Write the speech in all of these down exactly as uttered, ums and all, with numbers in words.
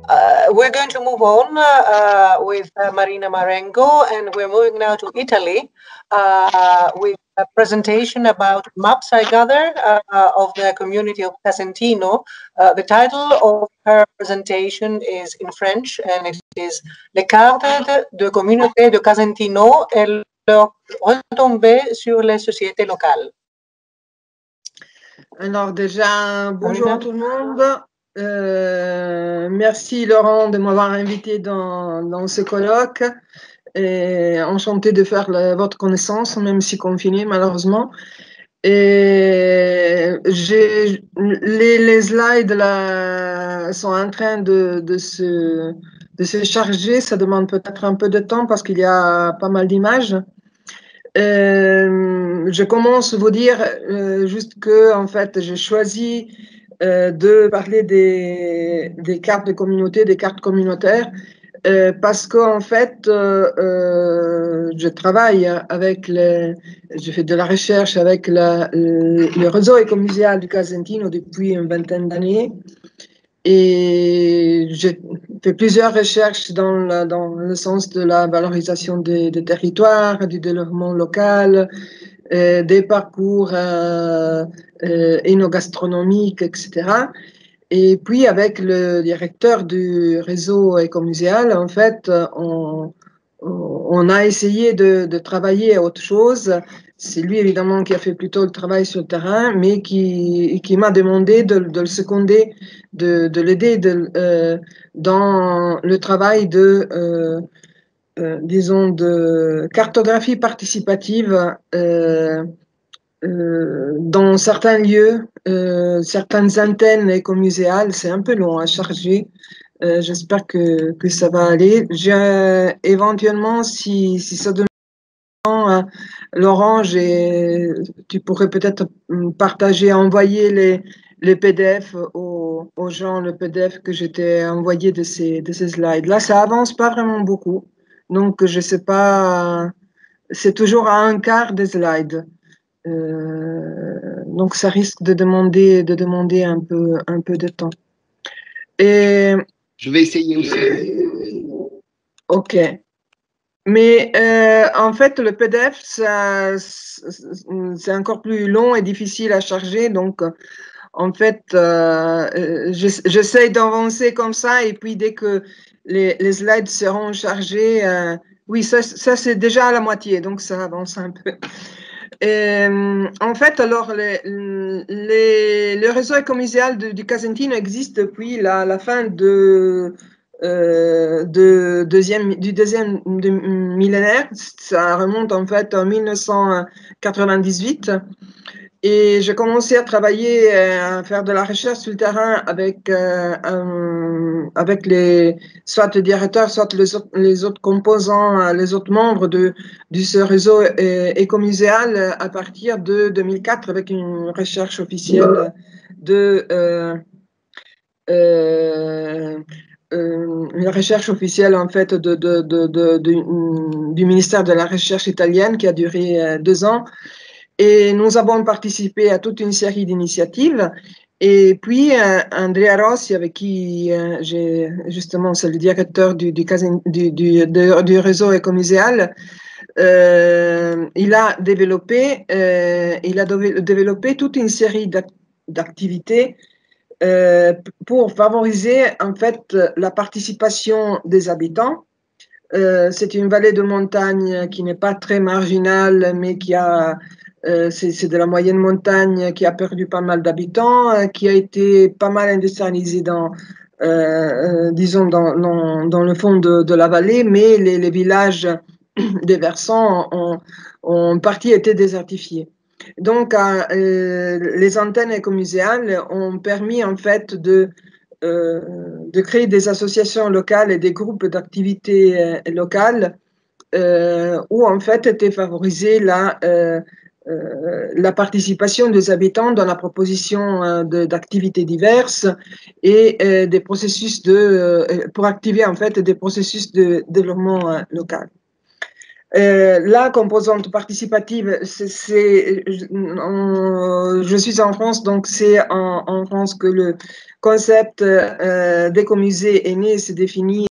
Uh, we're going to move on uh, with uh, Marina Marengo, and we're moving now to Italy uh, with a presentation about maps, I gather, uh, of the community of Casentino. Uh, the title of her presentation is in French, and it is Les cartes de communauté de Casentino et leurs retombées sur les sociétés locales. Alors déjà, bonjour à tout le monde. Euh, merci Laurent de m'avoir invité dans, dans ce colloque. Et enchanté de faire la, votre connaissance, même si confiné malheureusement. Et j'ai les, les slides là sont en train de, de, se, de se charger. Ça demande peut-être un peu de temps parce qu'il y a pas mal d'images. Euh, je commence à vous dire euh, juste que en fait j'ai choisi euh, de parler des, des cartes de communauté, des cartes communautaires, euh, parce qu'en fait euh, euh, je travaille avec les, je fais de la recherche avec la, le, le réseau écomuséal du Casentino depuis une vingtaine d'années. Et j'ai fait plusieurs recherches dans, la, dans le sens de la valorisation des, des territoires, du développement local, euh, des parcours euh, euh, énogastronomiques, et cetera. Et puis avec le directeur du réseau écomuséal, en fait, on, on a essayé de, de travailler à autre chose. C'est lui, évidemment, qui a fait plutôt le travail sur le terrain, mais qui, qui m'a demandé de, de le seconder, de, de l'aider euh, dans le travail de, euh, euh, disons, de cartographie participative euh, euh, dans certains lieux, euh, certaines antennes écomuséales. C'est un peu long à charger. Euh, J'espère que, que ça va aller. J'ai, éventuellement, si, si ça demande, hein, Laurent, tu pourrais peut-être partager, envoyer les, les P D F aux, aux gens, le P D F que j'étais envoyé de ces, de ces slides. Là, ça avance pas vraiment beaucoup. Donc, je sais pas, c'est toujours à un quart des slides. Euh, donc, ça risque de demander, de demander un peu, un peu de temps. Et, je vais essayer aussi. Ok. Mais euh, en fait, le P D F, c'est encore plus long et difficile à charger. Donc, en fait, euh, j'essaie d'avancer comme ça. Et puis, dès que les, les slides seront chargés, euh, oui, ça, ça c'est déjà à la moitié. Donc, ça avance un peu. Et, en fait, alors, les, les, le réseau écomuséal du, du Casentino existe depuis la, la fin de... Euh, de deuxième, du deuxième de millénaire. Ça remonte en fait en mille neuf cent quatre-vingt-dix-huit. Et j'ai commencé à travailler, à faire de la recherche sur le terrain avec, euh, un, avec les, soit le directeur, soit les autres, les autres composants, les autres membres de, de ce réseau écomuséal à partir de deux mille quatre avec une recherche officielle de... Euh, euh, Euh, une recherche officielle en fait de, de, de, de, du ministère de la Recherche italienne qui a duré euh, deux ans. Et nous avons participé à toute une série d'initiatives. Et puis, euh, Andrea Rossi, avec qui euh, j'ai justement, c'est le directeur du, du, du, du, du réseau écomuséal, euh, il a développé, euh, il a développé toute une série d'activités Euh, pour favoriser en fait la participation des habitants. Euh, c'est une vallée de montagne qui n'est pas très marginale, mais qui a, euh, c'est de la moyenne montagne qui a perdu pas mal d'habitants, euh, qui a été pas mal industrialisée dans, euh, euh, disons, dans, dans, dans, le fond de, de la vallée, mais les, les villages des versants ont, ont en partie été désertifiés. Donc, euh, les antennes écomuséales ont permis en fait de, euh, de créer des associations locales et des groupes d'activités euh, locales euh, où en fait était favorisée la, euh, euh, la participation des habitants dans la proposition euh, d'activités diverses et euh, des processus de, euh, pour activer en fait des processus de développement euh, local. Euh, la composante participative, c'est, je suis en France, donc c'est en, en France que le concept euh, d'écomusée est né, c'est défini.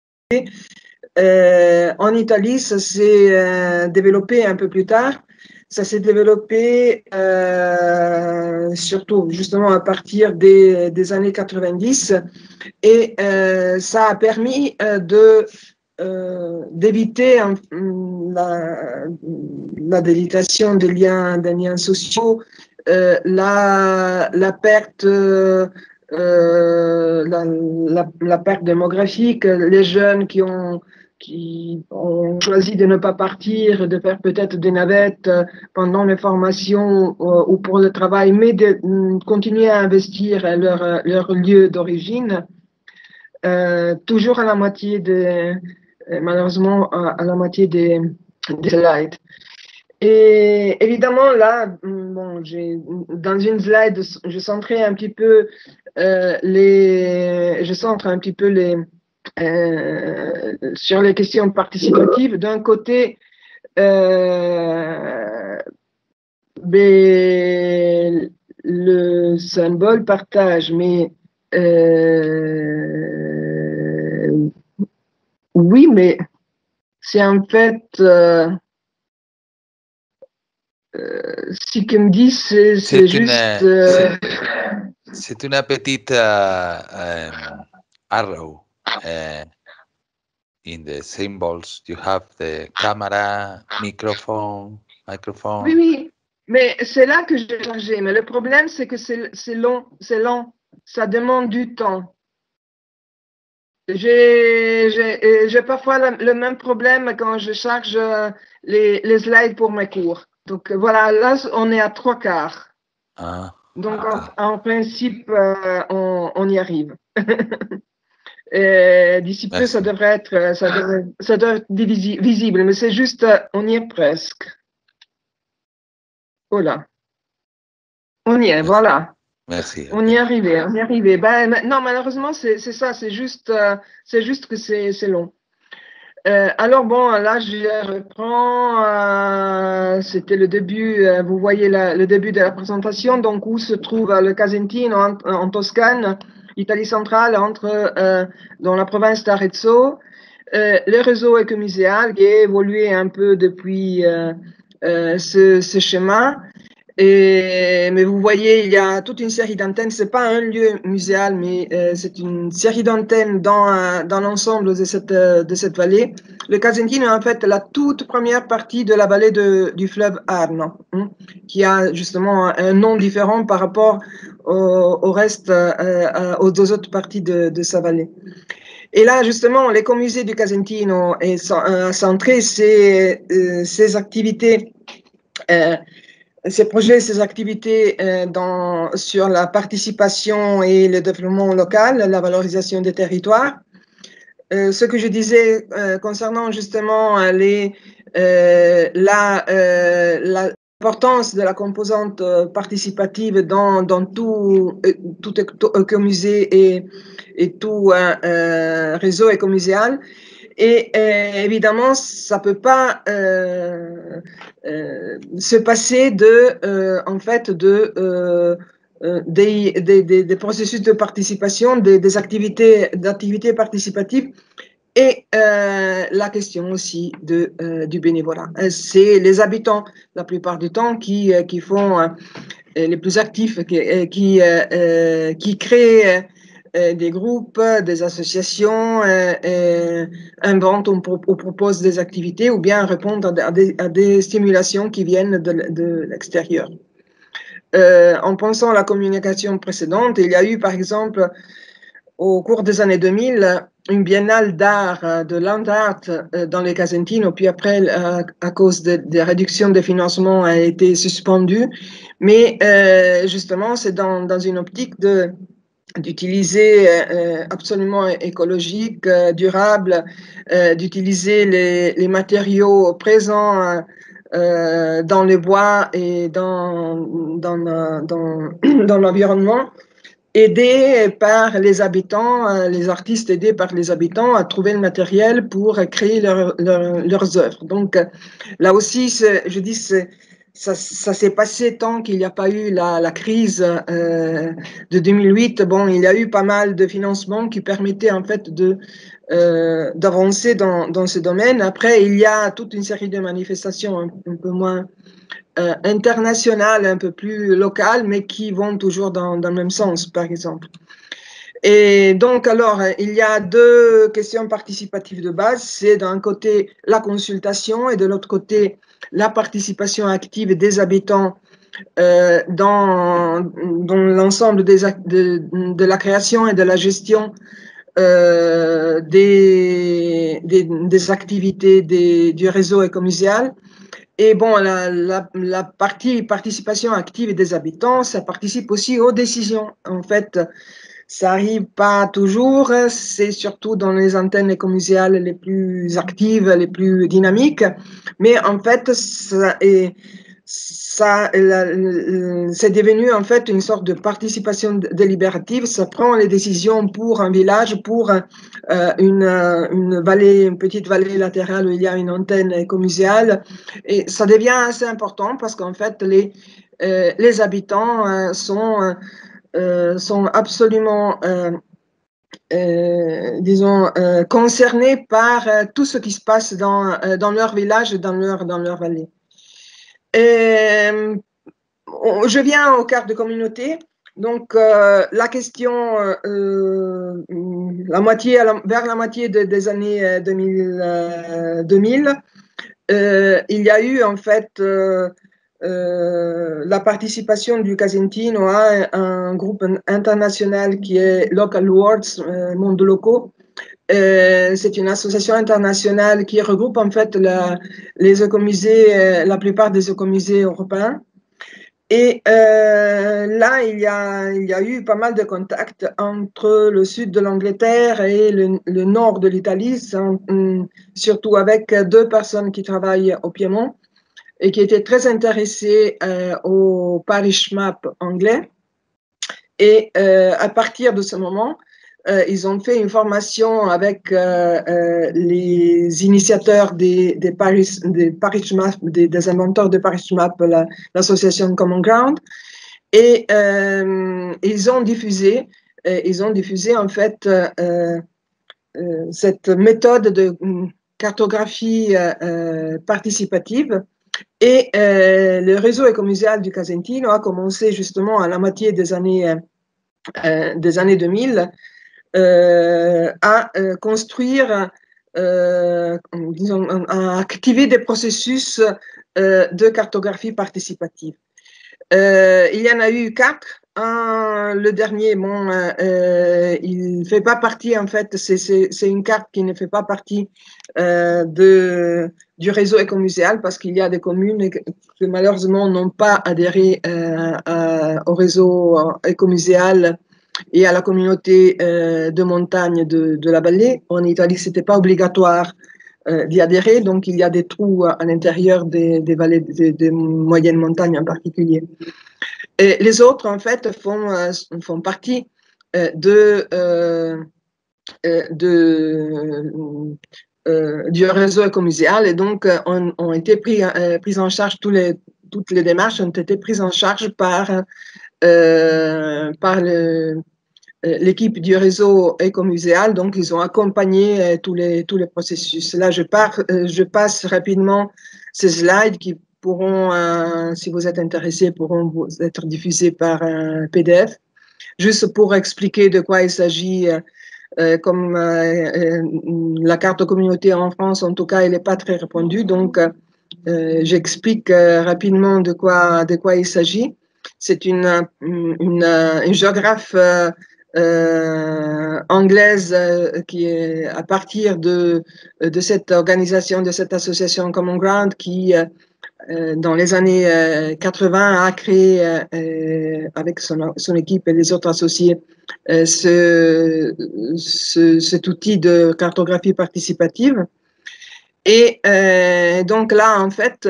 Euh, en Italie, ça s'est euh, développé un peu plus tard. Ça s'est développé euh, surtout justement à partir des, des années quatre-vingt-dix et euh, ça a permis euh, de euh, d'éviter hein, la, la délitation des liens, des liens sociaux, euh, la, la perte euh, la, la, la perte démographique, les jeunes qui ont qui ont choisi de ne pas partir, de faire peut-être des navettes pendant les formations euh, ou pour le travail, mais de euh, continuer à investir leur, leur lieu d'origine, euh, toujours à la moitié de, malheureusement, à, à la moitié des, des slides. Et évidemment, là, bon, j'ai, dans une slide, je centrais un petit peu euh, les, je centre un petit peu les, euh, sur les questions participatives. D'un côté, euh, ben, le symbole partage, mais euh, oui, mais c'est en fait euh, Euh, ce qu'il me dit, c'est, c'est juste. Euh... C'est une petite uh, um, arrow uh, in the symbols. You have the camera, microphone, microphone. Oui, oui, mais c'est là que j'ai chargé. Mais le problème, c'est que c'est, c'est long, c'est lent. Ça demande du temps. J'ai, j'ai, j'ai parfois le, le même problème quand je charge les, les slides pour mes cours. Donc voilà, là, on est à trois quarts. Ah, Donc okay. en, en principe, euh, on, on y arrive. Et d'ici peu, ça devrait être, ça devrait, ça devrait être visible, mais c'est juste, on y est presque. Voilà. On y est, Merci. voilà. Merci. On y est arrivé, on y est arrivé. Ben, non, malheureusement, c'est, c'est ça, c'est juste, euh, c'est juste que c'est, c'est long. Euh, alors bon, là, je reprends. Euh, c'était le début. Euh, vous voyez la, le début de la présentation. Donc, où se trouve le Casentino en, en Toscane, Italie centrale, entre euh, dans la province d'Arezzo. Euh, le réseau écomuséal qui a évolué un peu depuis euh, euh, ce, ce schéma. Et, mais vous voyez, il y a toute une série d'antennes. C'est pas un lieu muséal, mais euh, c'est une série d'antennes dans, dans l'ensemble de cette, de cette vallée. Le Casentino est en fait la toute première partie de la vallée de, du fleuve Arno, hein, qui a justement un nom différent par rapport au, au reste, euh, aux deux autres parties de, de sa vallée. Et là, justement, l'écomusée du Casentino est centré ses, euh, ses activités euh, ces projets, ces activités euh, dans, sur la participation et le développement local, la valorisation des territoires. Euh, ce que je disais euh, concernant justement les, euh, la, euh, l'importance de la composante participative dans, dans tout, tout, tout écomusée et, et tout euh, réseau écomuséal. Et euh, évidemment, ça ne peut pas euh, euh, se passer de, euh, en fait, de, euh, euh, des, des, des, processus de participation, des, des activités, d'activités participatives et euh, la question aussi de, euh, du bénévolat. C'est les habitants, la plupart du temps, qui, qui font euh, les plus actifs, qui, qui, euh, qui créent des groupes, des associations, euh, euh, inventent ou, ou proposent des activités ou bien répondent à des, à des stimulations qui viennent de, de l'extérieur. Euh, en pensant à la communication précédente, il y a eu par exemple au cours des années deux mille une biennale d'art de Land Art dans les Casentino, puis après à, à cause de, de réduction des financements a été suspendue, mais euh, justement c'est dans, dans une optique de d'utiliser euh, absolument écologique, euh, durable, euh, d'utiliser les, les matériaux présents euh, dans les bois et dans, dans, dans, dans l'environnement aidés par les habitants, les artistes aidés par les habitants à trouver le matériel pour créer leur, leur, leurs œuvres. Donc là aussi, je dis, ça, ça s'est passé tant qu'il n'y a pas eu la, la crise euh, de deux mille huit. Bon, il y a eu pas mal de financements qui permettaient en fait de euh, d'avancer dans, dans ce domaine. Après, il y a toute une série de manifestations un, un peu moins euh, internationales, un peu plus locales, mais qui vont toujours dans, dans le même sens, par exemple. Et donc, alors, il y a deux questions participatives de base. C'est d'un côté la consultation et de l'autre côté la participation active des habitants euh, dans, dans l'ensemble des, de, de la création et de la gestion euh, des, des, des activités des, du réseau écomuséal. Et bon, la, la, la partie participation active des habitants, ça participe aussi aux décisions. En fait, ça arrive pas toujours, c'est surtout dans les antennes écomuséales les plus actives, les plus dynamiques, mais en fait, ça est, ça, c'est devenu en fait une sorte de participation délibérative. Ça prend les décisions pour un village, pour euh, une, une vallée, une petite vallée latérale où il y a une antenne écomuséale, et ça devient assez important parce qu'en fait, les, euh, les habitants euh, sont Euh, sont absolument, euh, euh, disons, euh, concernés par euh, tout ce qui se passe dans, euh, dans leur village, dans leur, dans leur vallée. Et, je viens au quart de communauté. Donc, euh, la question, euh, la moitié, vers la moitié de, des années deux mille, euh, deux mille euh, il y a eu en fait euh, Euh, la participation du Casentino à un groupe international qui est Local Words, euh, Mondes Locaux. Euh, c'est une association internationale qui regroupe en fait la, les écomusées, euh, la plupart des écomusées européens. Et euh, là, il y, a, il y a eu pas mal de contacts entre le sud de l'Angleterre et le, le nord de l'Italie, surtout avec deux personnes qui travaillent au Piémont et qui étaient très intéressés euh, au parish map anglais. Et euh, à partir de ce moment, euh, ils ont fait une formation avec euh, euh, les initiateurs des, des, parish, des parish maps, des, des inventeurs de parish map, l'association Common Ground, et euh, ils ont diffusé, euh, ils ont diffusé en fait euh, euh, cette méthode de cartographie euh, participative. Et euh, le réseau écomuséal du Casentino a commencé justement à la moitié des années, euh, des années deux mille euh, à euh, construire, euh, disons, à activer des processus euh, de cartographie participative. Euh, il y en a eu quatre. Un, le dernier, bon, euh, il ne fait pas partie, en fait, c'est une carte qui ne fait pas partie euh, de, du réseau écomuséal parce qu'il y a des communes qui malheureusement n'ont pas adhéré euh, à, au réseau écomuséal et à la communauté euh, de montagne de, de la vallée. En Italie, ce n'était pas obligatoire euh, d'y adhérer, donc il y a des trous à l'intérieur des, des vallées, des, des moyennes montagnes en particulier. Et les autres, en fait, font, euh, font partie euh, de, euh, de, euh, du réseau écomuséal et donc ont, ont été pris, euh, pris en charge, tous les, toutes les démarches ont été prises en charge par, euh, par le, l'équipe du réseau écomuséal, donc ils ont accompagné euh, tous, les, tous les processus. Là, je, pars, euh, je passe rapidement ces slides qui pourront, euh, si vous êtes intéressés, pourront vous être diffusés par un P D F, juste pour expliquer de quoi il s'agit. Euh, comme euh, la carte de communauté en France, en tout cas, elle n'est pas très répandue, donc euh, j'explique euh, rapidement de quoi, de quoi il s'agit. C'est une, une, une géographe euh, Euh, anglaise euh, qui est à partir de, de cette organisation, de cette association Common Ground qui, euh, dans les années euh, quatre-vingt, a créé euh, avec son, son équipe et les autres associés euh, ce, ce, cet outil de cartographie participative. Et euh, donc là, en fait,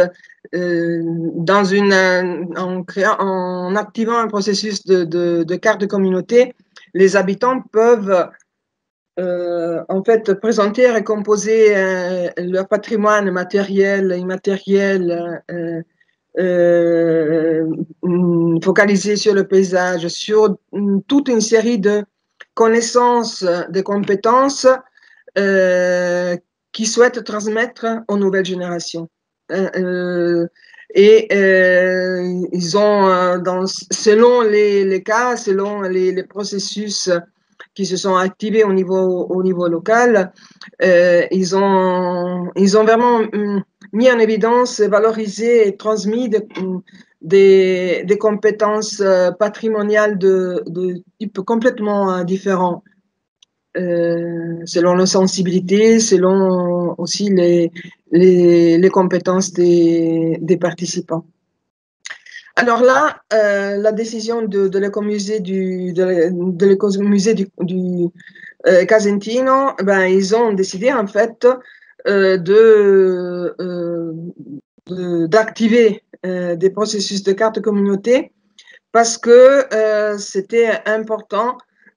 euh, dans une, en, créant, en activant un processus de, de, de carte de communauté, les habitants peuvent euh, en fait présenter et recomposer euh, leur patrimoine matériel, immatériel, euh, euh, focalisé sur le paysage, sur toute une série de connaissances, de compétences euh, qui souhaitent transmettre aux nouvelles générations. Euh, et euh, ils ont, dans, selon les, les cas, selon les, les, processus qui se sont activés au niveau, au niveau local, euh, ils, ont, ils ont vraiment mis en évidence, valorisé et transmis de, des, des compétences patrimoniales de, de type complètement différent. Euh, selon nos sensibilités, selon aussi les, les, les compétences des, des participants. Alors là, euh, la décision de, de l'écomusée du, de, de l'écomusée du, du euh, Casentino, ben, ils ont décidé en fait euh, de, euh, de, d'activer euh, des processus de carte communauté parce que euh, c'était important.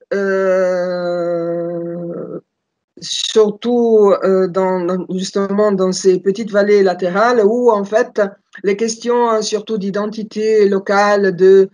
Euh, surtout euh, dans, justement dans ces petites vallées latérales où en fait les questions surtout d'identité locale, de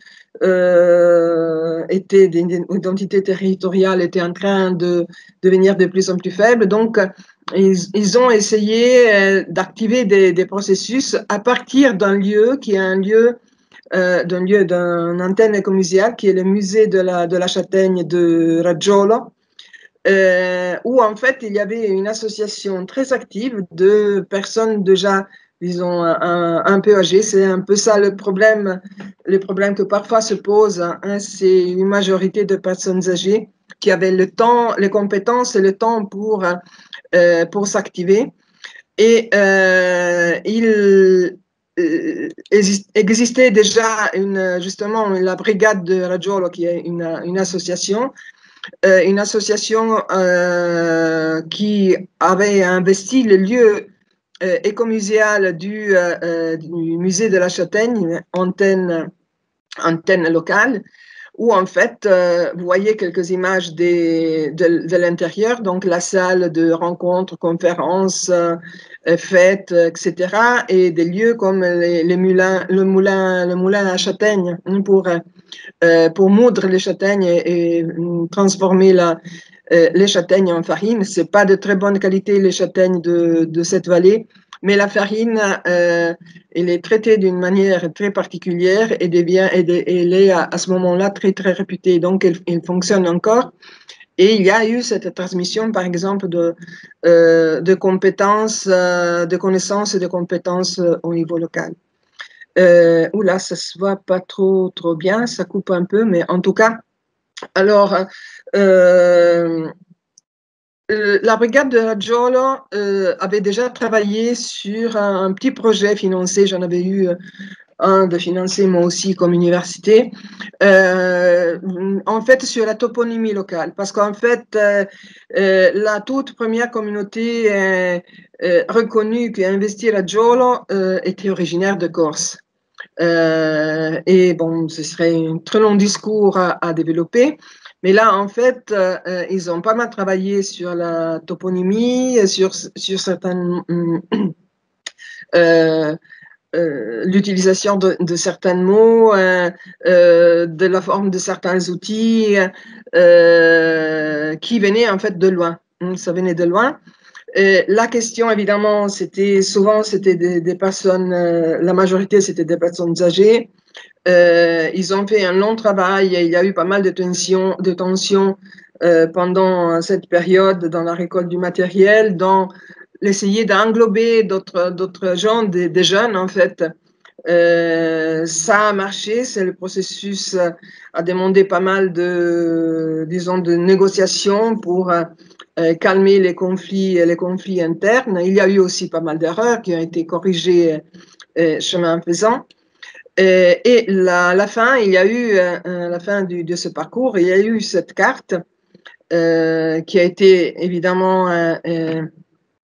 euh, étaient, d'identité territoriale étaient en train de devenir de plus en plus faibles. Donc ils, ils ont essayé euh, d'activer des, des processus à partir d'un lieu qui est un lieu euh, d'un lieu d'une antenne écomuséale qui est le musée de la, de la châtaigne de Raggiolo. Euh, où en fait il y avait une association très active de personnes déjà, disons, un, un peu âgées. C'est un peu ça le problème, le problème que parfois se pose. Hein, c'est une majorité de personnes âgées qui avaient le temps, les compétences et le temps pour, euh, pour s'activer. Et euh, il euh, existait déjà une, justement la brigade de Raggiolo, qui est une, une association, Euh, une association euh, qui avait investi le lieu euh, écomuséal du, euh, du musée de la Châtaigne, antenne, antenne locale, où en fait, euh, vous voyez quelques images des, de, de l'intérieur, donc la salle de rencontres, conférences, euh, fêtes, et cetera, et des lieux comme les, les moulins, le moulin, le moulin à châtaigne pour euh, pour moudre les châtaignes et, et transformer la, euh, les châtaignes en farine. C'est pas de très bonne qualité les châtaignes de, de cette vallée, mais la farine, euh, elle est traitée d'une manière très particulière et devient, et de, elle est à, à ce moment-là très très réputée. Donc elle, elle fonctionne encore. Et il y a eu cette transmission, par exemple, de, euh, de compétences, euh, de connaissances et de compétences euh, au niveau local. Euh, oula, ça se voit pas trop, trop bien, ça coupe un peu, mais en tout cas, alors, euh, la brigade de Raggiolo euh, avait déjà travaillé sur un, un petit projet financé, j'en avais eu un de financé moi aussi comme université, euh, en fait sur la toponymie locale, parce qu'en fait, euh, euh, la toute première communauté euh, euh, reconnue qui a investi à Raggiolo euh, était originaire de Corse. Euh, et bon, ce serait un très long discours à, à développer. Mais là, en fait, euh, ils ont pas mal travaillé sur la toponymie, sur, sur certaines, euh, euh, l'utilisation de, de certains mots, euh, euh, de la forme de certains outils euh, qui venaient en fait de loin. Ça venait de loin. Et la question, évidemment, c'était souvent c'était des, des personnes, euh, la majorité c'était des personnes âgées. Euh, ils ont fait un long travail et il y a eu pas mal de tensions, de tensions euh, pendant cette période dans la récolte du matériel, dans l'essayer d'englober d'autres d'autres gens, des, des jeunes en fait. Euh, ça a marché, c'est le processus a demandé pas mal de, disons, de négociations pour euh, calmer les conflits, les conflits internes. Il y a eu aussi pas mal d'erreurs qui ont été corrigées euh, chemin faisant. Euh, et la, la fin, il y a eu, euh, la fin du, de ce parcours, il y a eu cette carte euh, qui a été évidemment euh,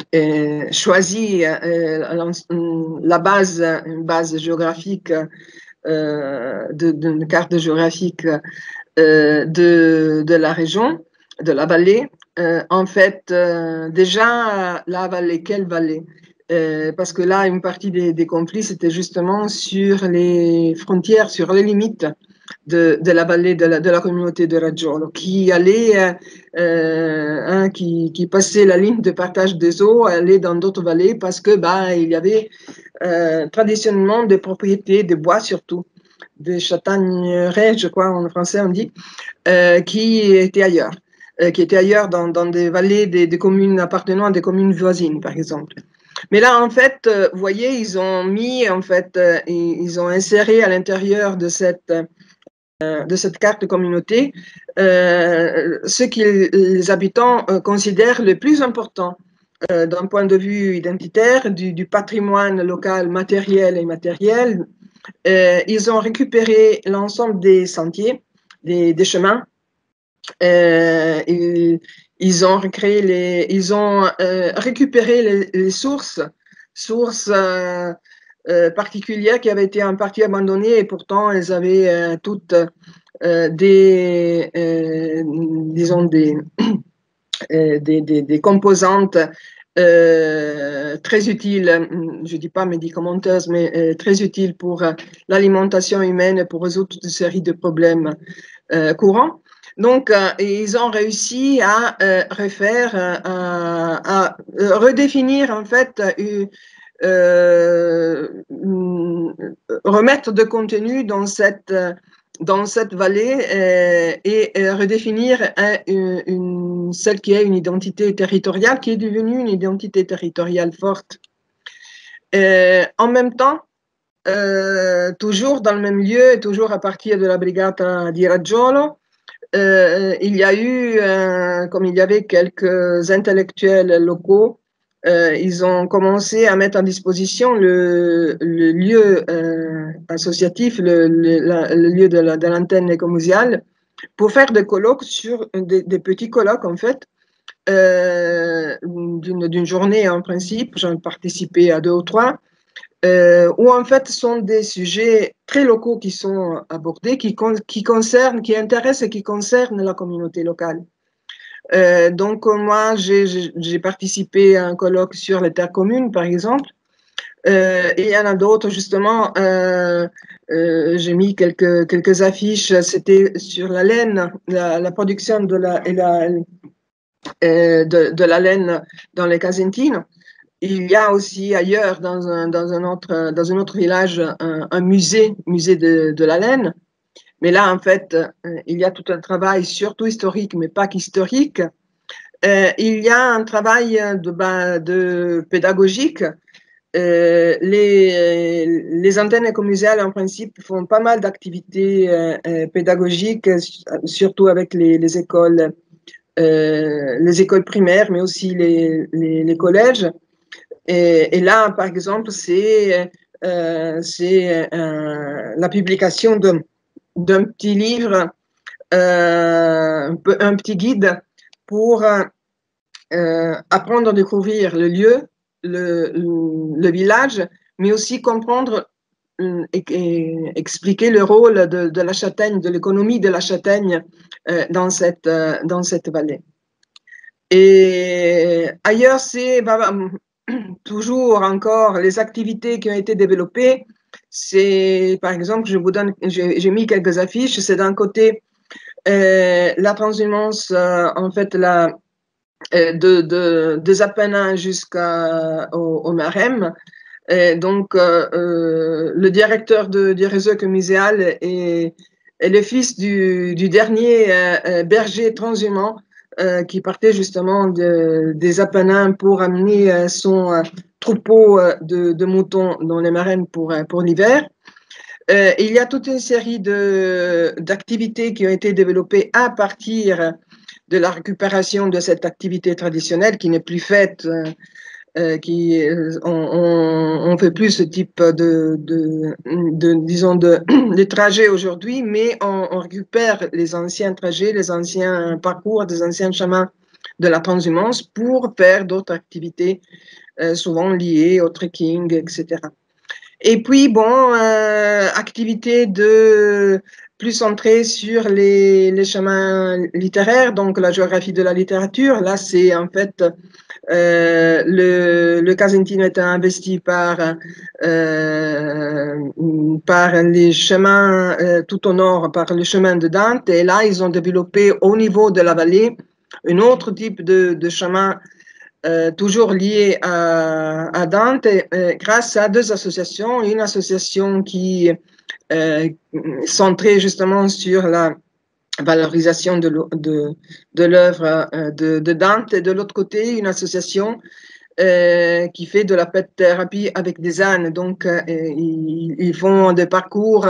euh, choisi euh, la base, une base géographique, euh, d'une carte géographique euh, de, de la région, de la vallée. Euh, en fait, euh, déjà, la vallée, quelle vallée? Euh, parce que là, une partie des, des conflits, c'était justement sur les frontières, sur les limites de, de la vallée de la, de la communauté de Raggiolo, qui allait, euh, hein, qui, qui passait la ligne de partage des eaux, allait dans d'autres vallées parce que bah, il y avait euh, traditionnellement des propriétés de bois surtout, des châtaigneraies, je crois en français on dit, euh, qui étaient ailleurs, euh, qui étaient ailleurs dans, dans des vallées des, des communes appartenant à des communes voisines, par exemple. Mais là, en fait, euh, vous voyez, ils ont mis, en fait, euh, ils ont inséré à l'intérieur de cette de cette carte de communauté, euh, ce que les habitants euh, considèrent le plus important euh, d'un point de vue identitaire, du, du patrimoine local matériel et immatériel. Euh, ils ont récupéré l'ensemble des sentiers, des, des chemins. Euh, ils, ils ont recréé les, ils ont euh, récupéré les, les sources, sources euh, euh, particulières qui avaient été en partie abandonnées et pourtant elles avaient euh, toutes euh, des, euh, disons des, euh, des, des, des composantes euh, très utiles, je ne dis pas médicamenteuses, mais euh, très utiles pour euh, l'alimentation humaine, pour résoudre toute une série de problèmes euh, courants. Donc, euh, ils ont réussi à euh, refaire, euh, à, à redéfinir en fait, euh, euh, remettre de contenu dans cette dans cette vallée euh, et, et redéfinir un, une, une, celle qui est une identité territoriale, qui est devenue une identité territoriale forte. Euh, en même temps, euh, toujours dans le même lieu, et toujours à partir de la brigata di Raggiolo, euh, il y a eu, euh, comme il y avait quelques intellectuels locaux, euh, ils ont commencé à mettre à disposition le, le lieu euh, associatif, le, le, la, le lieu de l'antenne écomuséale, pour faire des colloques sur des, des petits colloques en fait, euh, d'une journée en principe. J'en ai participé à deux ou trois. Euh, où en fait sont des sujets très locaux qui sont abordés, qui, con qui concernent, qui intéressent et qui concernent la communauté locale. Euh, donc moi, j'ai participé à un colloque sur les terres communes, par exemple, euh, et il y en a d'autres, justement, euh, euh, j'ai mis quelques, quelques affiches, c'était sur la laine, la, la production de la, et la, euh, de, de la laine dans les Casentines. Il y a aussi ailleurs, dans un, dans un, autre, dans un autre village, un, un musée, musée de, de la laine. Mais là, en fait, euh, il y a tout un travail, surtout historique, mais pas qu'historique. Euh, il y a un travail de, ben, de pédagogique. Euh, les, les antennes écomuséales, en principe, font pas mal d'activités euh, pédagogiques, surtout avec les, les écoles, euh, les écoles primaires, mais aussi les, les, les collèges. Et, et, là, par exemple, c'est euh, euh, la publication d'un petit livre, euh, un petit guide pour euh, apprendre à découvrir le lieu, le, le village, mais aussi comprendre et, et expliquer le rôle de, de la châtaigne, de l'économie de la châtaigne euh, dans, cette, euh, dans cette vallée. Et ailleurs, c'est bah, toujours encore les activités qui ont été développées. C'est, par exemple, je vous donne, j'ai mis quelques affiches. C'est d'un côté euh, la transhumance, euh, en fait, la, euh, de, de, des Apennins jusqu'au au Marem. Et donc, euh, euh, le directeur de, du réseau écomuséal est, est le fils du, du dernier euh, berger transhumant euh, qui partait justement de, des Apennins pour amener euh, son euh, troupeau de, de moutons dans les Marennes pour, pour l'hiver. Euh, il y a toute une série d'activités qui ont été développées à partir de la récupération de cette activité traditionnelle qui n'est plus faite, euh, euh, qui on, on, on fait plus ce type de, de, de disons de, de trajets aujourd'hui, mais on, on récupère les anciens trajets, les anciens parcours, des anciens chemins de la transhumance pour faire d'autres activités, euh, souvent liées au trekking, et cetera. Et puis, bon, euh, activités de plus centrées sur les, les chemins littéraires, donc la géographie de la littérature. Là, c'est en fait euh, le, le Casentino est investi par, euh, par les chemins euh, tout au nord, par le chemin de Dante. Et là, ils ont développé au niveau de la vallée un autre type de, de chemin Euh, toujours lié à, à Dante, euh, grâce à deux associations. Une association qui est euh, centrée justement sur la valorisation de, de, de l'œuvre de, de Dante, et de l'autre côté, une association euh, qui fait de la pet-thérapie avec des ânes. Donc, euh, ils, ils font des parcours,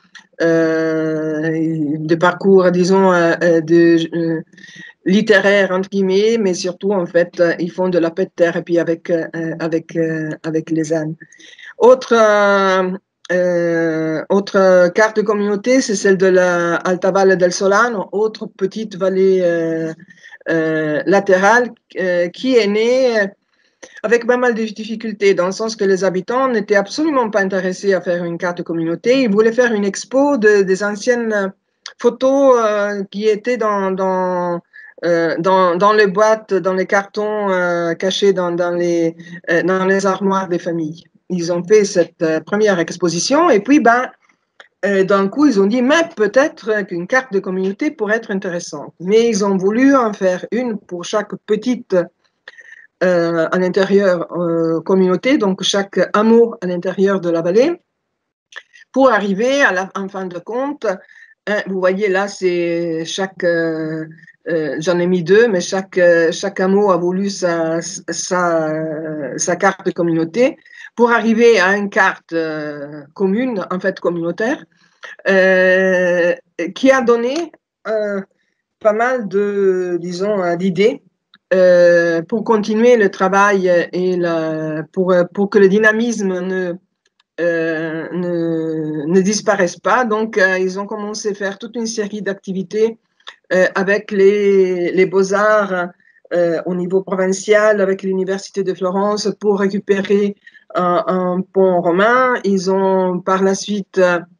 euh, des parcours, disons, euh, de... Euh, littéraire entre guillemets, mais surtout en fait euh, ils font de la pet-thérapie avec euh, avec euh, avec les ânes. Autre euh, euh, autre carte de communauté, c'est celle de la Alta Valle del Solano, autre petite vallée euh, euh, latérale euh, qui est née avec pas mal de difficultés, dans le sens que les habitants n'étaient absolument pas intéressés à faire une carte de communauté. Ils voulaient faire une expo de, des anciennes photos euh, qui étaient dans, dans Euh, dans, dans les boîtes, dans les cartons euh, cachés dans, dans, les, euh, dans les armoires des familles. Ils ont fait cette euh, première exposition et puis ben, euh, d'un coup, ils ont dit, mais peut-être qu'une carte de communauté pourrait être intéressante. Mais ils ont voulu en faire une pour chaque petite euh, à l'intérieur euh, communauté, donc chaque hameau à l'intérieur de la vallée, pour arriver à la, en fin de compte. Hein, vous voyez là, c'est chaque... Euh, Euh, j'en ai mis deux, mais chaque, euh, chaque hameau a voulu sa, sa, sa carte de communauté pour arriver à une carte euh, commune, en fait communautaire, euh, qui a donné euh, pas mal de, disons, d'idées euh, pour continuer le travail et la, pour, pour que le dynamisme ne, euh, ne, ne disparaisse pas. Donc, euh, ils ont commencé à faire toute une série d'activités Euh, avec les, les beaux-arts euh, au niveau provincial, avec l'Université de Florence pour récupérer un, un pont romain. Ils ont par la suite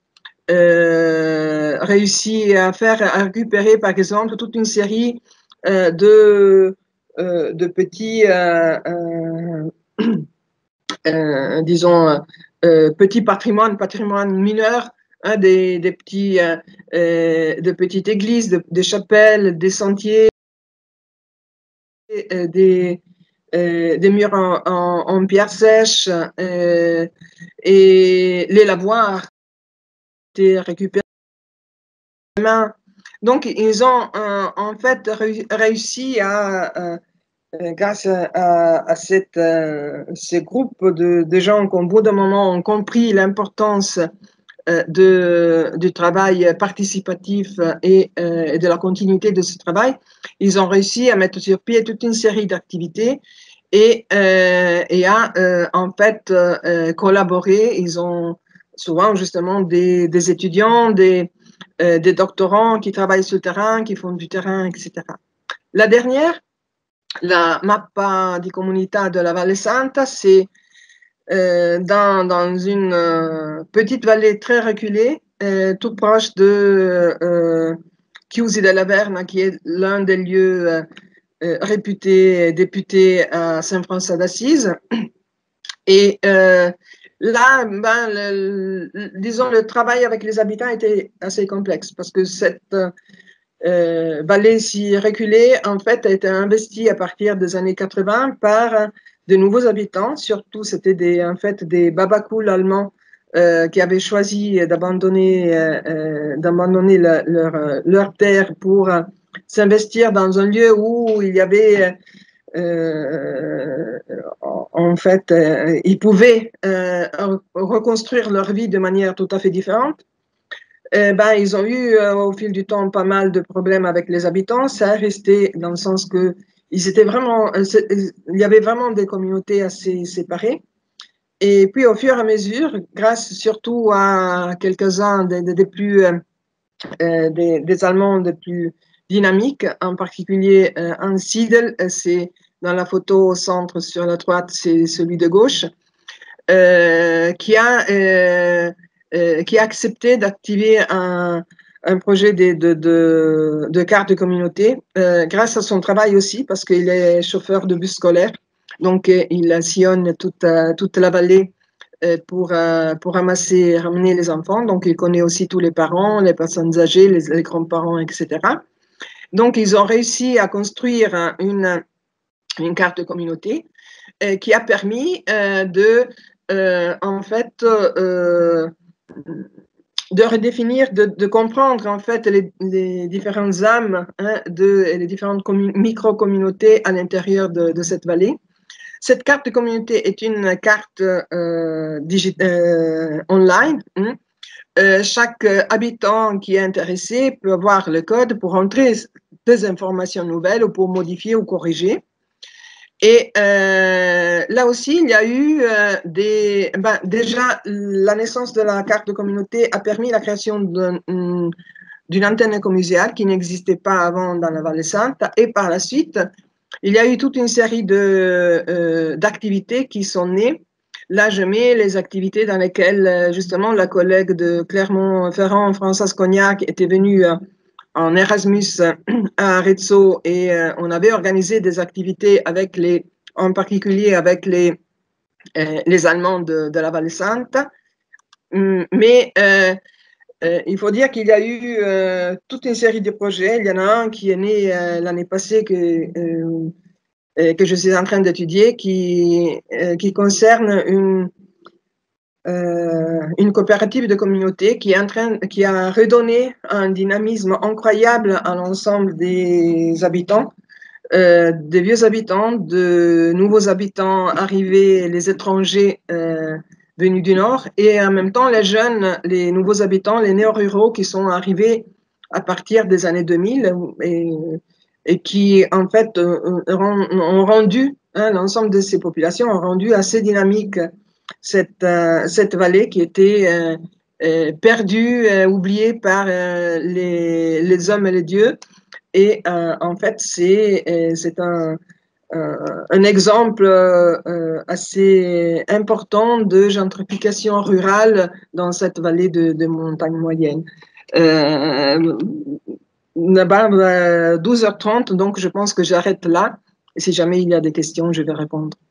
euh, réussi à faire, à récupérer par exemple toute une série euh, de, euh, de petits, euh, euh, euh, disons, euh, petits patrimoines, patrimoine mineur. Hein, des, des, petits, euh, de petites églises, de, des chapelles, des sentiers, euh, des, euh, des murs en, en, en pierre sèche euh, et les lavoirs étaient récupérés. Donc, ils ont euh, en fait réussi à, euh, grâce à, à, à cette, euh, ces groupes de, de gens qui, au bout d'un moment, ont compris l'importance De, du travail participatif et, euh, et de la continuité de ce travail, ils ont réussi à mettre sur pied toute une série d'activités et, euh, et à euh, en fait euh, collaborer. Ils ont souvent justement des, des étudiants, des, euh, des doctorants qui travaillent sur le terrain, qui font du terrain, et cetera. La dernière, la Mappa di Comunità de la Valle Santa, c'est Euh, dans, dans une euh, petite vallée très reculée, euh, tout proche de euh, Chiusi della Verna, qui est l'un des lieux euh, réputés, députés à Saint-François d'Assise. Et euh, là, ben, le, le, disons, le travail avec les habitants était assez complexe parce que cette euh, vallée si reculée, en fait, a été investie à partir des années quatre-vingts par de nouveaux habitants. Surtout, c'était des, en fait, des babacools allemands euh, qui avaient choisi d'abandonner, euh, d'abandonner la, leur, leur terre pour euh, s'investir dans un lieu où il y avait, euh, en fait, euh, ils pouvaient euh, reconstruire leur vie de manière tout à fait différente. Eh ben, ils ont eu euh, au fil du temps pas mal de problèmes avec les habitants. Ça a resté dans le sens que ils étaient vraiment, euh, il y avait vraiment des communautés assez séparées. Et puis au fur et à mesure, grâce surtout à quelques-uns des, des, des plus, euh, des, des Allemands des plus dynamiques, en particulier euh, un Siedel, c'est dans la photo au centre sur la droite, c'est celui de gauche, euh, qui, a, euh, euh, qui a accepté d'activer un, un projet de, de, de, de carte de communauté euh, grâce à son travail aussi, parce qu'il est chauffeur de bus scolaire. Donc, euh, il sillonne toute, euh, toute la vallée euh, pour, euh, pour ramasser, ramener les enfants. Donc, il connaît aussi tous les parents, les personnes âgées, les, les grands-parents, et cetera. Donc, ils ont réussi à construire une, une carte de communauté euh, qui a permis euh, de, euh, en fait, euh, de redéfinir, de, de, comprendre en fait les, les différentes âmes hein, de, et les différentes micro-communautés à l'intérieur de, de cette vallée. Cette carte de communauté est une carte euh, euh, online. Hein. Euh, chaque habitant qui est intéressé peut avoir le code pour entrer des informations nouvelles ou pour modifier ou corriger. Et euh, là aussi, il y a eu euh, des... Ben, déjà, la naissance de la carte de communauté a permis la création d'une d'une antenne écomuséale qui n'existait pas avant dans la Vallée Sainte. Et par la suite, il y a eu toute une série de, euh, d'activités qui sont nées. Là, je mets les activités dans lesquelles, justement, la collègue de Clermont-Ferrand, Françoise Cognac, était venue euh, en Erasmus à Arezzo et euh, on avait organisé des activités avec les, en particulier avec les, euh, les Allemands de, de la Vallée Sainte. Mais euh, euh, il faut dire qu'il y a eu euh, toute une série de projets. Il y en a un qui est né euh, l'année passée que, euh, que je suis en train d'étudier qui, euh, qui concerne une, Euh, une coopérative de communauté qui, est en train, qui a redonné un dynamisme incroyable à l'ensemble des habitants, euh, des vieux habitants, de nouveaux habitants arrivés, les étrangers euh, venus du Nord, et en même temps les jeunes, les nouveaux habitants, les néo-ruraux qui sont arrivés à partir des années deux mille et, et qui en fait ont rendu, hein, l'ensemble de ces populations ont rendu assez dynamique cette, euh, cette vallée qui était euh, euh, perdue, euh, oubliée par euh, les, les hommes et les dieux. Et euh, en fait, c'est c'est un, un, un exemple euh, assez important de gentrification rurale dans cette vallée de, de montagne moyenne. Euh, douze heures trente, donc je pense que j'arrête là. Et si jamais il y a des questions, je vais répondre.